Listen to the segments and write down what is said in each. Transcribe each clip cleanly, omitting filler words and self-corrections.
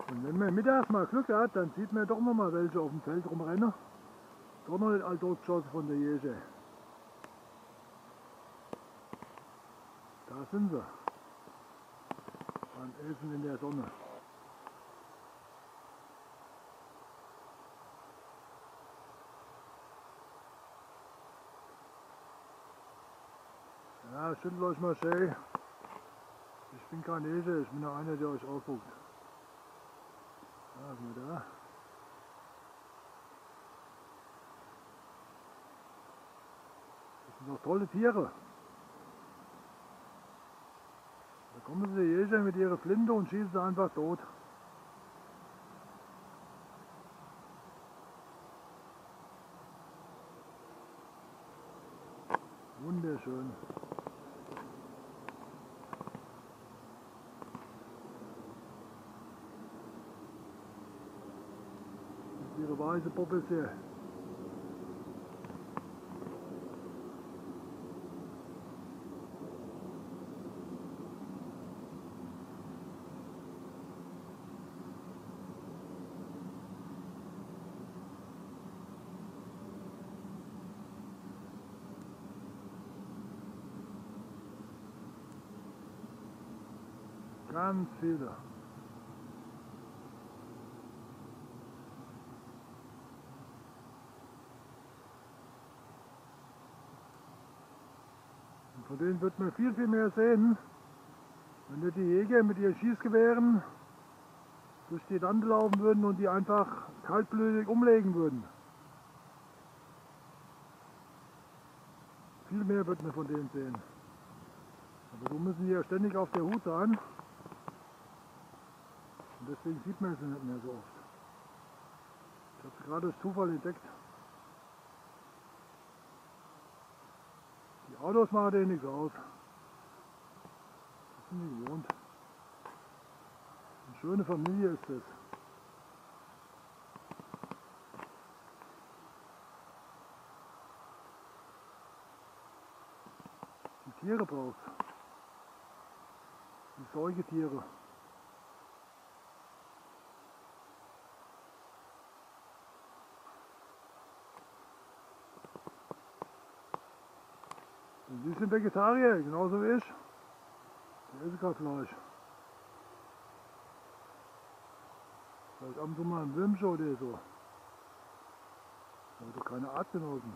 Und wenn man mittags mal Glück hat, dann sieht man doch noch mal welche auf dem Feld rumrennen. Doch noch nicht all durchgeschossen von der Jäger. Da sind sie. Beim Essen in der Sonne. Ja, schüttelt euch mal schön. Ich bin kein Jäger, ich bin nur einer, der euch aufguckt. Da sind wir da. Das sind doch tolle Tiere. Da kommen die Jäger mit ihrer Flinte und schießen sie einfach tot. Wunderschön. Das ist ihre weiße Puppe hier. Ganz viele. Und von denen wird man viel, viel mehr sehen, wenn nicht die Jäger mit ihren Schießgewehren durch die Lande laufen würden und die einfach kaltblütig umlegen würden. Viel mehr wird man von denen sehen. Aber so müssen die ja ständig auf der Hut sein. Und deswegen sieht man sie nicht mehr so oft. Ich habe sie gerade durch Zufall entdeckt. Die Autos machen denen nichts aus. Das sind die gewohnt. Eine schöne Familie ist das. Die Tiere braucht es. Die Säugetiere. Und die sind Vegetarier, genauso wie ich. Die essen kein Fleisch. Vielleicht ab und zu mal ein Würmchen oder so. Aber doch keine Artgenossen.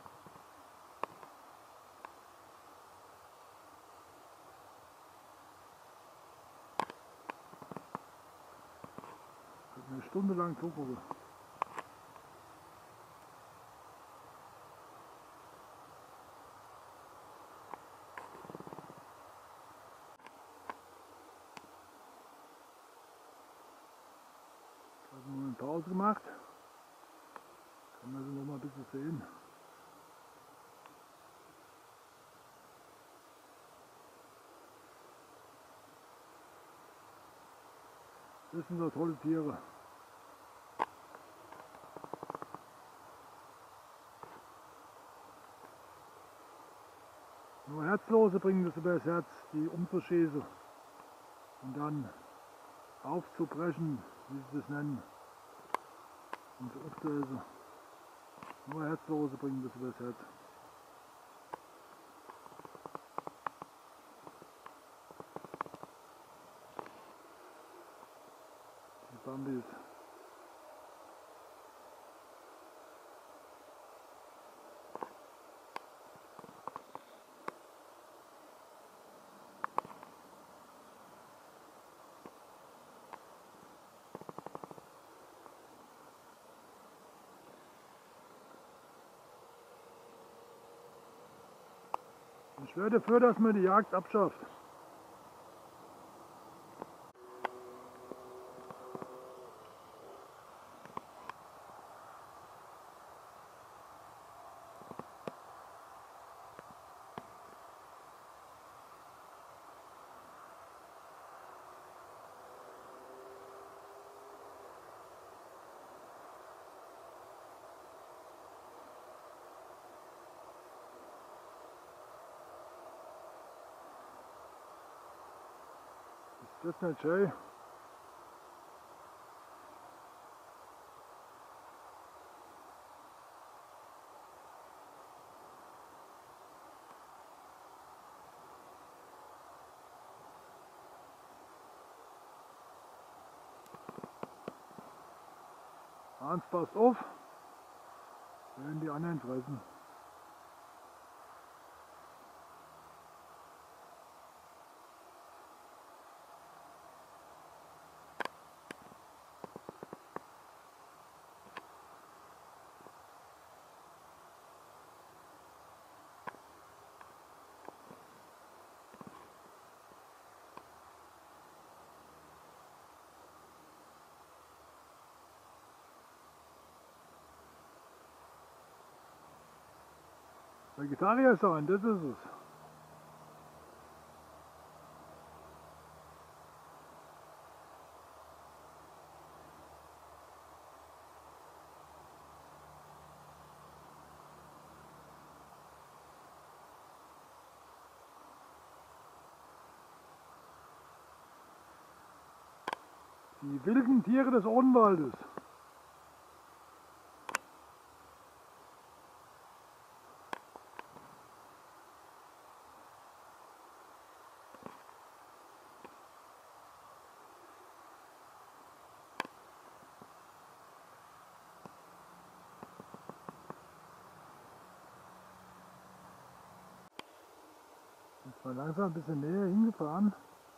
Ich könnte eine Stunde lang zugucken. Ich habe nur eine Pause gemacht. Kann man sie noch mal ein bisschen sehen. Das sind so tolle Tiere. Nur Herzlose bringen das über das Herz, die umzuschießen und dann aufzubrechen, wie sie das nennen, und sie aufzuessen. Nur Herzlose bringen das über das Herz. Die Bambis. Ich wäre dafür, dass man die Jagd abschafft. Ist das nicht schön? Hans, passt auf, werden die anderen fressen. Vegetarier sein, das ist es. Die wilden Tiere des Odenwaldes. Jetzt mal langsam ein bisschen näher hingefahren.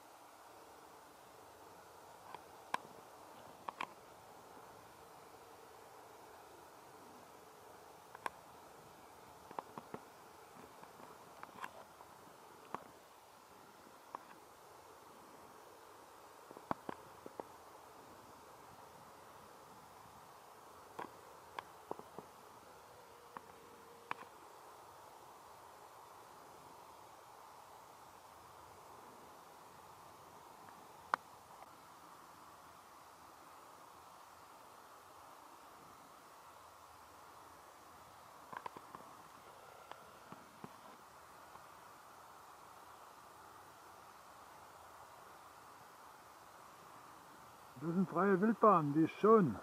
Das sind freie Wildbahn, die ist schön.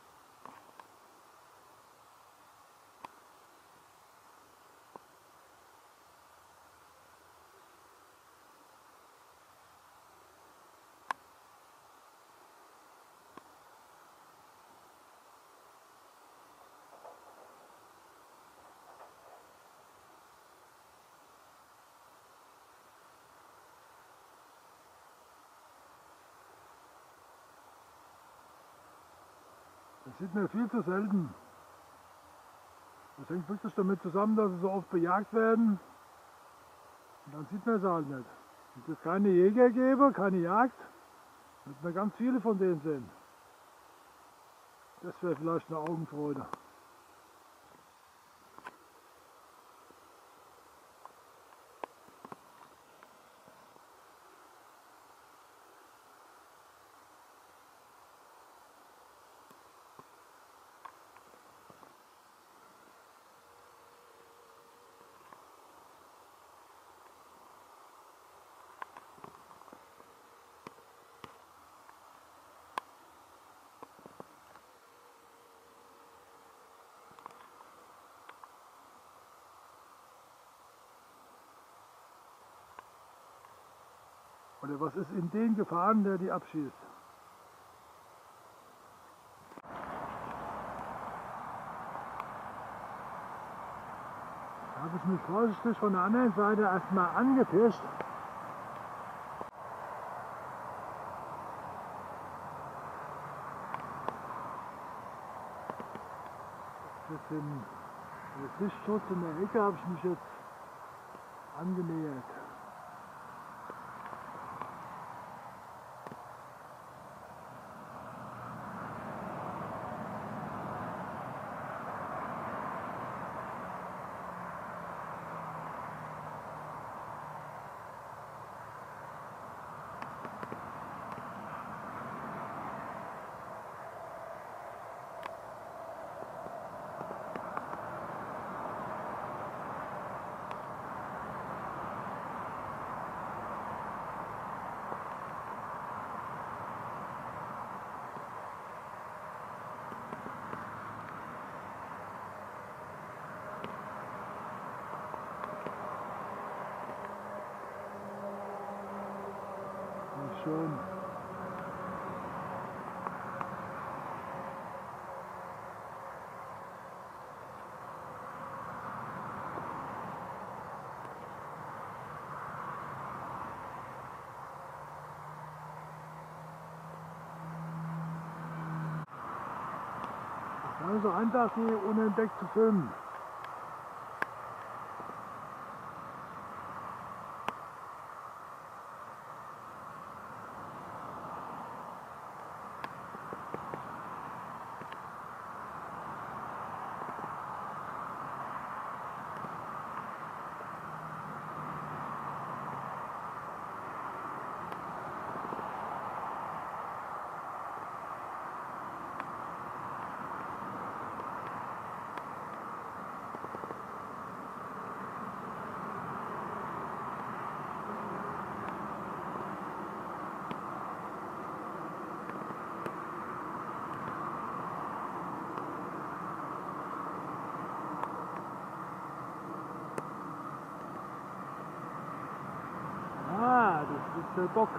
Das sieht man viel zu selten. Das hängt wirklich damit zusammen, dass sie so oft bejagt werden. Und dann sieht man es halt nicht. Wenn es keine Jäger gäbe, keine Jagd, wird man ganz viele von denen sehen. Das wäre vielleicht eine Augenfreude. Oder was ist in den Gefahren, der die abschießt? Da habe ich mich vorsichtig von der anderen Seite erstmal angepischt. Das Lichtschutz in der Ecke habe ich mich jetzt angenähert. Schön. Also einfach die unentdeckt zu filmen. Ah, das ist der Bock.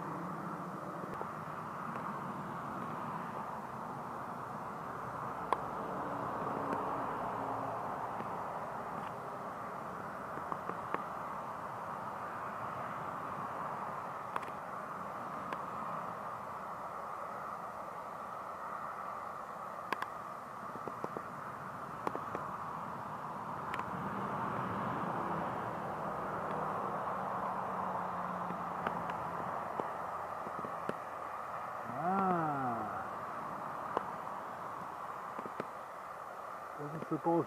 Das ist der Boss.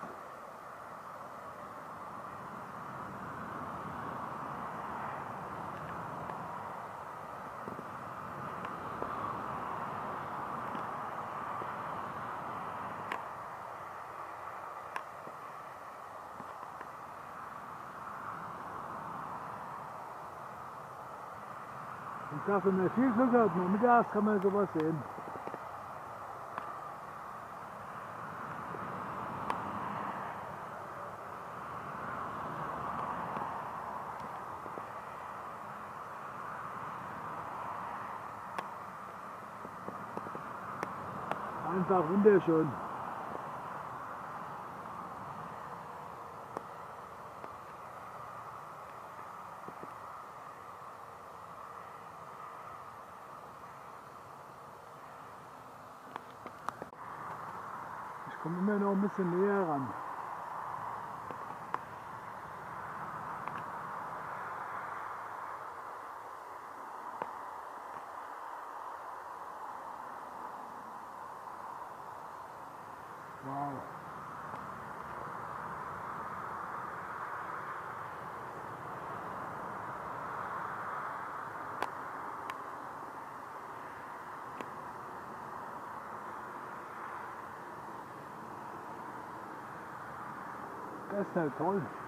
Ich sage, wenn man viel Glück hat, nur mittags kann man sowas sehen. Einfach wunderschön. Ich komme immer noch ein bisschen näher ran. Wow. Das ist halt toll.